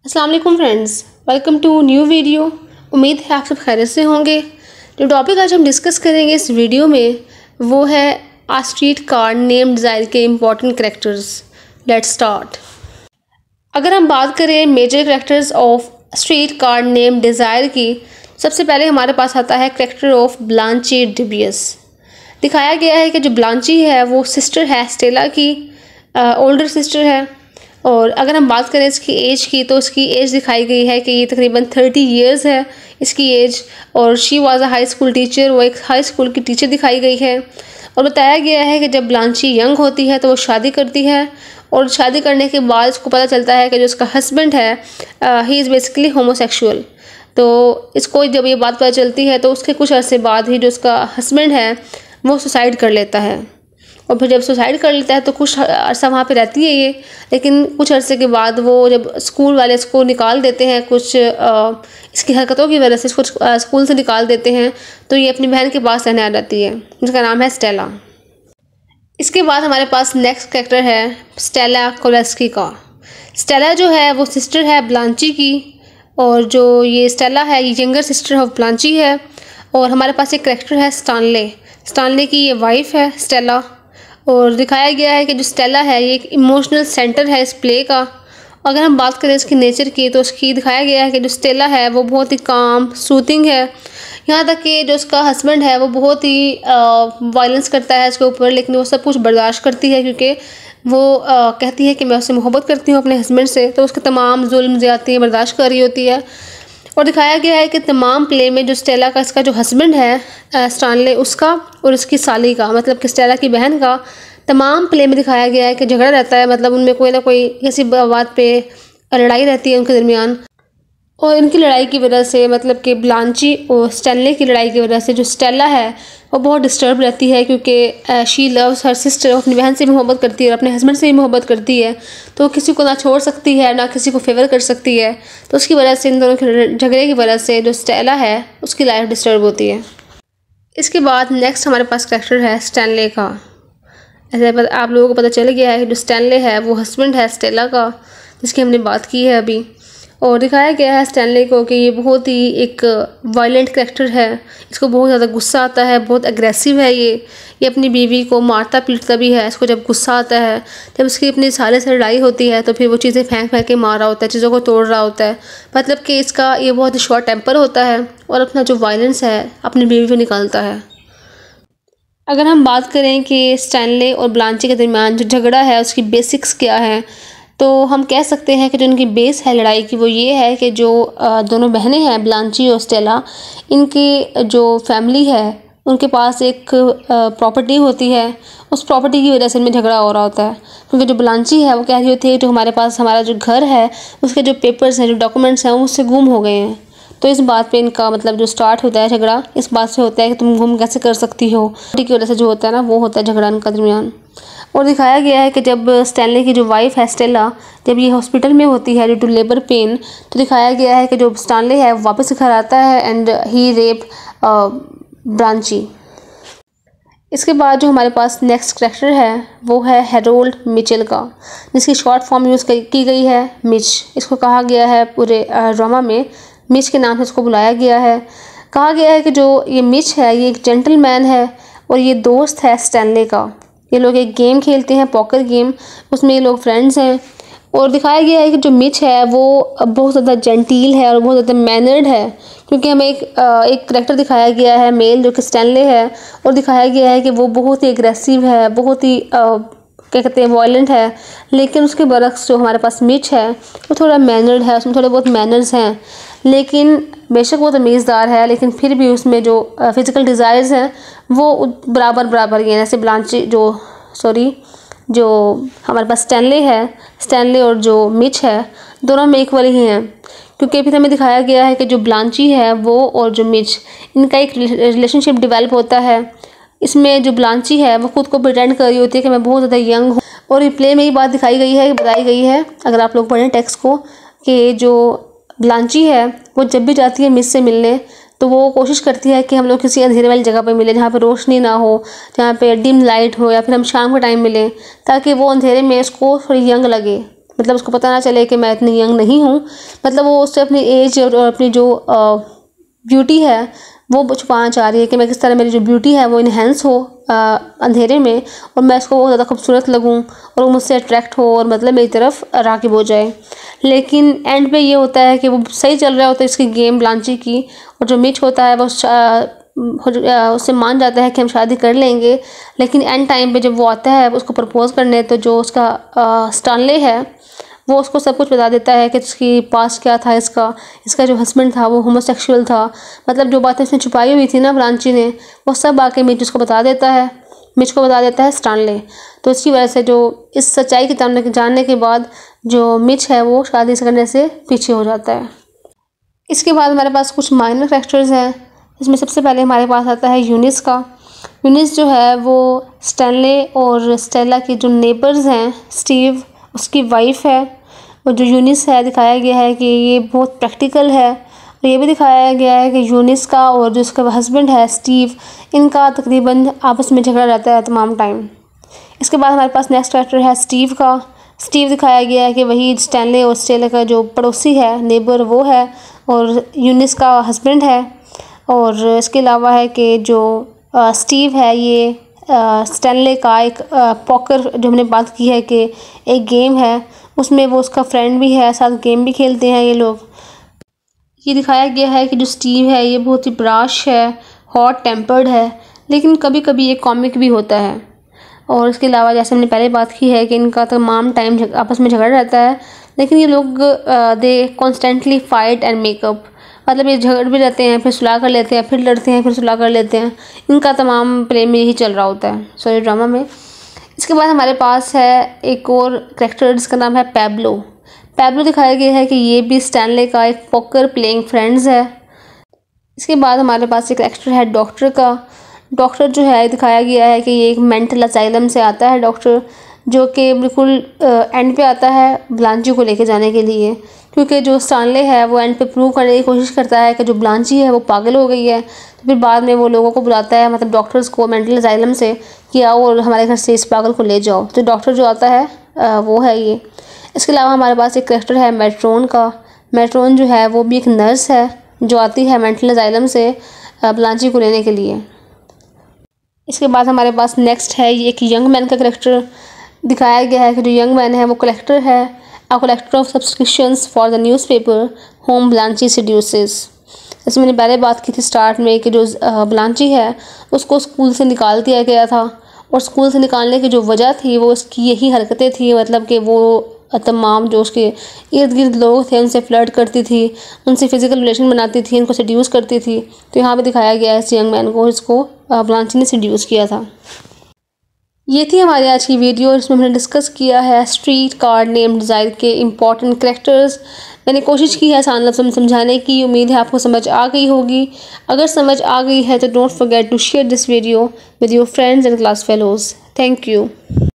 अस्सलाम वालेकुम friends, welcome to new video. उम्मीद है आप सब खैरियत से होंगे। जो टॉपिक आज हम डिस्कस करेंगे इस वीडियो में वो है a streetcar named desire के इम्पॉर्टेंट करेक्टर्स। Let's start. अगर हम बात करें major characters of streetcar named desire की, सबसे पहले हमारे पास आता है करेक्टर ऑफ ब्लांची डिबियस। दिखाया गया है कि जो ब्लांची है वो सिस्टर है स्टेला की, ओल्डर सिस्टर है। और अगर हम बात करें इसकी एज की तो इसकी एज दिखाई गई है कि ये तकरीबन 30 इयर्स है इसकी एज। और she was a high school teacher, वो एक हाई स्कूल की टीचर दिखाई गई है। और बताया गया है कि जब ब्लांची यंग होती है तो वो शादी करती है, और शादी करने के बाद उसको पता चलता है कि जो उसका हस्बैंड है ही इज़ बेसिकली होमोसेक्सुअल। तो इसको जब ये बात पता चलती है तो उसके कुछ अरसे बाद ही जो उसका हस्बैंड है वो सुसाइड कर लेता है। और फिर जब सुसाइड कर लेता है तो कुछ अरसा वहाँ पे रहती है ये, लेकिन कुछ अरसे के बाद वो जब स्कूल वाले इसको निकाल देते हैं कुछ इसकी हरकतों की वजह से इसको स्कूल से निकाल देते हैं, तो ये अपनी बहन के पास रहने आ जाती है जिसका नाम है स्टेला। इसके बाद हमारे पास नेक्स्ट कैरेक्टर है स्टेला कोलेस्की का। स्टेला जो है वो सिस्टर है ब्लांची की, और जो ये स्टेला है ये यंगर सिस्टर ऑफ ब्लांची है। और हमारे पास एक कैरेक्टर है स्टानले। स्टानले की ये वाइफ है स्टेला। और दिखाया गया है कि जो स्टेला है ये एक इमोशनल सेंटर है इस प्ले का। अगर हम बात करें इसकी नेचर की तो उसकी दिखाया गया है कि जो स्टेला है वो बहुत ही काम सूथिंग है। यहाँ तक कि जो उसका हस्बैंड है वो बहुत ही वायलेंस करता है इसके ऊपर, लेकिन वो सब कुछ बर्दाश्त करती है क्योंकि वो कहती है कि मैं उससे मोहब्बत करती हूँ अपने हस्बैंड से, तो उसके तमाम जुल्म ज़्यादतियाँ बर्दाश्त कर रही होती है। और दिखाया गया है कि तमाम प्ले में जो स्टेला का इसका जो हस्बैंड है स्टानले उसका और उसकी साली का, मतलब कि स्टेला की बहन का, तमाम प्ले में दिखाया गया है कि झगड़ा रहता है। मतलब उनमें कोई ना कोई किसी बात पे लड़ाई रहती है उनके दरमियान। और इनकी लड़ाई की वजह से, मतलब कि ब्लांची और स्टेनले की लड़ाई की वजह से जो स्टेला है वो बहुत डिस्टर्ब रहती है, क्योंकि शी लव्स हर सिस्टर, अपनी बहन से भी मोहब्बत करती है और अपने हस्बैंड से भी मोहब्बत करती है, तो किसी को ना छोड़ सकती है ना किसी को फेवर कर सकती है। तो उसकी वजह से, इन दोनों के झगड़े की वजह से जो स्टेला है उसकी लाइफ डिस्टर्ब होती है। इसके बाद नेक्स्ट हमारे पास कैरेक्टर है स्टेनले का। ऐसे आप लोगों को पता चल गया है कि जो स्टेनले है वो हस्बैंड है स्टेला का, जिसकी हमने बात की है अभी। और दिखाया गया है स्टेनले को कि ये बहुत ही एक वायलेंट कैरेक्टर है। इसको बहुत ज़्यादा गुस्सा आता है, बहुत अग्रेसिव है ये अपनी बीवी को मारता पीटता भी है। इसको जब गुस्सा आता है, जब उसकी अपनी साले से लड़ाई होती है तो फिर वो चीज़ें फेंक फेंक के मार रहा होता है, चीज़ों को तोड़ रहा होता है। मतलब कि इसका ये बहुत शॉर्ट टेम्पर होता है और अपना जो वायलेंस है अपनी बीवी पे निकालता है। अगर हम बात करें कि स्टेनले और ब्लांची के दरमियान जो झगड़ा है उसकी बेसिक्स क्या है, तो हम कह सकते हैं कि जो इनकी बेस है लड़ाई की वो ये है कि जो दोनों बहनें हैं ब्लांची और स्टेला, इनकी जो फैमिली है उनके पास एक प्रॉपर्टी होती है। उस प्रॉपर्टी की वजह से इनमें झगड़ा हो रहा होता है, क्योंकि जो ब्लांची है वो कह रही होती है जो हमारे पास हमारा जो घर है उसके जो पेपर्स हैं, जो डॉक्यूमेंट्स हैं, वो उससे गुम हो गए हैं। तो इस बात पे इनका मतलब जो स्टार्ट होता है झगड़ा, इस बात से होता है कि तुम गुम कैसे कर सकती हो, की वजह से जो होता है ना वो होता है झगड़ा इनका दरमियान। और दिखाया गया है कि जब स्टेनले की जो वाइफ है स्टेला, जब ये हॉस्पिटल में होती है ड्यू टू लेबर पेन, तो दिखाया गया है कि जो स्टेनले है वापस घर आता है एंड ही रेप ब्लांची। इसके बाद जो हमारे पास नेक्स्ट कैरेक्टर है वो है हैरोल्ड मिचेल का, जिसकी शॉर्ट फॉर्म यूज़ की गई है मिच। इसको कहा गया है पूरे ड्रामा में मिच के नाम से इसको बुलाया गया है। कहा गया है कि जो ये मिच है ये एक जेंटलमैन है और ये दोस्त है स्टेनले का। ये लोग एक गेम खेलते हैं, पॉकर गेम, उसमें ये लोग फ्रेंड्स हैं। और दिखाया गया है कि जो मिच है वो बहुत ज़्यादा जेंटील है और बहुत ज़्यादा मैनर्ड है, क्योंकि हमें एक करैक्टर दिखाया गया है मेल जो कि स्टेनले है, और दिखाया गया है कि वो बहुत ही एग्रेसिव है, बहुत ही क्या कहते हैं वायलेंट है। लेकिन उसके बरक्स जो हमारे पास मिच है वो थोड़ा मैनर्ड है, उसमें थोड़े बहुत मैनर्स हैं, लेकिन बेशक वो तमीज़दार है, लेकिन फिर भी उसमें जो फिज़िकल डिज़ायर्स हैं वो बराबर ही हैं। जैसे ब्लांची जो हमारे पास स्टेनले और जो मिच है दोनों में इक्वल ही हैं, क्योंकि फिर हमें दिखाया गया है कि जो ब्लांची है वो और जो मिच, इनका एक रिलेशनशिप डेवलप होता है। इसमें जो ब्लांची है वो खुद को प्रिटेंड कर रही होती है कि मैं बहुत ज़्यादा यंग हूँ, और रिप्ले में ये बात बताई गई है अगर आप लोग पढ़ें टेक्स्ट को, कि जो ब्लांची है वो जब भी जाती है मिच से मिलने तो वो कोशिश करती है कि हम लोग किसी अंधेरे वाली जगह पर मिलें, जहाँ पे रोशनी ना हो, जहाँ पे डिम लाइट हो, या फिर हम शाम के टाइम मिलें, ताकि वो अंधेरे में उसको थोड़ी यंग लगे। मतलब उसको पता ना चले कि मैं इतनी यंग नहीं हूँ। मतलब वो उससे अपनी एज और अपनी जो ब्यूटी है वो छुपाना चाह रही है कि मैं किस तरह मेरी जो ब्यूटी है वो इन्हेंस हो अंधेरे में, और मैं उसको ज़्यादा खूबसूरत लगूं और वो मुझसे अट्रैक्ट हो और मतलब मेरी तरफ राग़िब हो जाए। लेकिन एंड पे ये होता है कि वो सही चल रहा होता है इसकी गेम ब्लांची की, और जो मिच होता है वो उससे मान जाता है कि हम शादी कर लेंगे। लेकिन एंड टाइम पे जब वो आता है उसको प्रपोज़ करने, तो जो उसका स्टानले है वो उसको सब कुछ बता देता है कि इसकी पास्ट क्या था, इसका जो हस्बैंड था वो होमोसेक्सुअल था। मतलब जो बातें इसने छुपाई हुई थी ना ब्लांची ने, वो सब आके मिच को बता देता है स्टानले। तो इसकी वजह से जो इस सच्चाई की जानने के बाद जो मिच है वो शादी करने से पीछे हो जाता है। इसके बाद हमारे पास कुछ माइनर कैरेक्टर्स हैं। इसमें सबसे पहले हमारे पास आता है यूनिस का। यूनिस जो है वो स्टैनले और स्टेला की जो नेबर्स हैं, स्टीव उसकी वाइफ है। और जो यूनिस है दिखाया गया है कि ये बहुत प्रैक्टिकल है, और ये भी दिखाया गया है कि यूनिस का और जो उसका हस्बैंड है स्टीव, इनका तकरीबन आपस में झगड़ा रहता है तमाम टाइम। इसके बाद हमारे पास नेक्स्ट कैरेक्टर है स्टीव का। स्टीव दिखाया गया है कि वही स्टैनले और स्टेला का जो पड़ोसी है, नेबर वो है, और यूनिस का हस्बैंड है। और इसके अलावा है कि जो स्टीव है ये स्टैनले का एक पॉकर, जो हमने बात की है कि एक गेम है, उसमें वो उसका फ्रेंड भी है, साथ गेम भी खेलते हैं ये लोग। ये दिखाया गया है कि जो स्टीव है ये बहुत ही ब्राश है, हॉट टेम्पर्ड है, लेकिन कभी कभी ये कॉमिक भी होता है। और इसके अलावा जैसे हमने पहले बात की है कि इनका तमाम टाइम आपस में झगड़ा रहता है, लेकिन ये लोग they constantly fight and make up. मतलब ये झगड़ भी रहते हैं, फिर सुलह कर लेते हैं, फिर लड़ते हैं, फिर सुलह कर लेते हैं। इनका तमाम प्रेम में यही चल रहा होता है, सॉरी ड्रामा में। इसके बाद हमारे पास है एक और कैरेक्टर जिसका नाम है पैब्लो। पैब्लो दिखाया गया है कि ये भी स्टैनले का एक पोकर प्लेइंग फ्रेंड्स है। इसके बाद हमारे पास एक कैरेक्टर है डॉक्टर का। डॉक्टर जो है दिखाया गया है कि ये एक मेंटल असाइलम से आता है डॉक्टर, जो कि बिल्कुल एंड पे आता है ब्लांची को लेके जाने के लिए, क्योंकि जो स्टानले है वो एंड पे प्रूव करने की कोशिश करता है कि जो ब्लांची है वो पागल हो गई है। तो फिर बाद में वो लोगों को बुलाता है, मतलब डॉक्टर्स को मेंटल असाइलम से, कि आओ और हमारे घर से इस पागल को ले जाओ। तो डॉक्टर जो आता है वो है ये। इसके अलावा हमारे पास एक कैरेक्टर है मेट्रोन का। मेट्रोन जो है वो भी एक नर्स है जो आती है मेंटल असाइलम से ब्लांची को लेने के लिए। इसके बाद हमारे पास नेक्स्ट है ये एक यंग मैन का कैरेक्टर। दिखाया गया है कि जो यंग मैन है वो कलेक्टर है, a collector of subscriptions for the newspaper whom Blanche seduces. जैसे मैंने पहले बात की थी स्टार्ट में कि जो ब्लांची है उसको स्कूल से निकाल दिया गया था, और स्कूल से निकालने की जो वजह थी वो उसकी यही हरकतें थी, मतलब कि वो तमाम जो उसके इर्द गिर्द लोग थे उनसे फ्लर्ट करती थी, उनसे फ़िज़िकल रिलेशन बनाती थी, उनको सेड्यूस करती थी। तो यहाँ पे दिखाया गया है इस यंग मैन को, इसको ब्लांची ने सेड्यूस किया था। ये थी हमारी आज की वीडियो, इसमें हमने डिस्कस किया है स्ट्रीट कार नेम्ड डिज़ायर के इम्पॉर्टेंट कैरेक्टर्स। मैंने कोशिश की है आसान लफ्ज़ों में समझाने की, उम्मीद है आपको समझ आ गई होगी। अगर समझ आ गई है तो don't forget to share this video with your friends and class fellows. Thank you.